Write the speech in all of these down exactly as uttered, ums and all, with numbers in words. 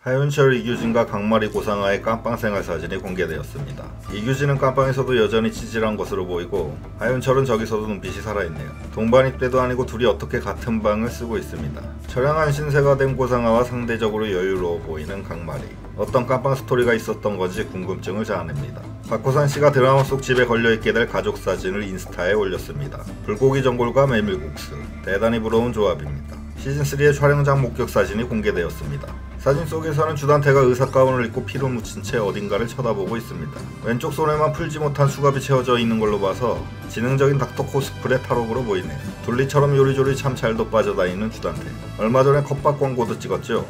하윤철, 이규진과 강마리, 고상아의 깜빵 생활 사진이 공개되었습니다. 이규진은 깜빵에서도 여전히 치질한 것으로 보이고 하윤철은 저기서도 눈빛이 살아있네요. 동반 입대도 아니고 둘이 어떻게 같은 방을 쓰고 있습니다. 처량한 신세가 된 고상아와 상대적으로 여유로워 보이는 강마리. 어떤 깜빵 스토리가 있었던 건지 궁금증을 자아냅니다. 박호산 씨가 드라마 속 집에 걸려있게 될 가족 사진을 인스타에 올렸습니다. 불고기 전골과 메밀국수. 대단히 부러운 조합입니다. 시즌삼의 촬영장 목격 사진이 공개되었습니다. 사진 속에서는 주단태가 의사 가운을 입고 피를 묻힌 채 어딘가를 쳐다보고 있습니다. 왼쪽 손에만 풀지 못한 수갑이 채워져 있는 걸로 봐서 지능적인 닥터 코스프레 탈옥으로 보이네요. 둘리처럼 요리조리 참 잘도 빠져다니는 주단태. 얼마 전에 컵밥 광고도 찍었죠.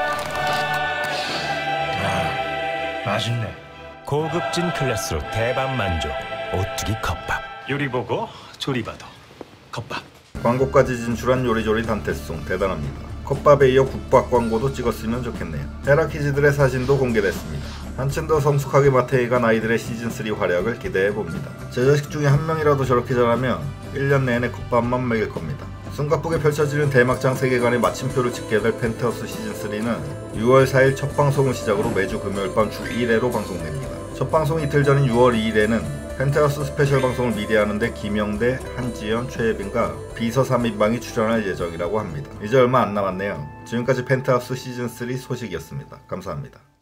아, 맛있네. 고급진 클래스로 대반 만족. 오뚜기 컵밥. 요리 보고 조리 봐도 컵밥. 광고까지 진출한 요리조리 단테송 대단합니다. 컵밥에 이어 국밥 광고도 찍었으면 좋겠네요. 헤라키즈들의 사진도 공개됐습니다. 한층 더 성숙하게 마태이간 아이들의 시즌삼 활약을 기대해봅니다. 제 자식 중에 한 명이라도 저렇게 잘하면 일 년 내내 컵밥만 먹일 겁니다. 숨가쁘게 펼쳐지는 대막장 세계관의 마침표를 찍게 될 펜트하우스 시즌삼은 유월 사일 첫 방송을 시작으로 매주 금요일 밤 주 일 회로 방송됩니다. 첫 방송 이틀 전인 유월 이일에는 펜트하우스 스페셜 방송을 미리 하는데 김영대, 한지연, 최혜빈과 비서 삼 인방이 출연할 예정이라고 합니다. 이제 얼마 안 남았네요. 지금까지 펜트하우스 시즌삼 소식이었습니다. 감사합니다.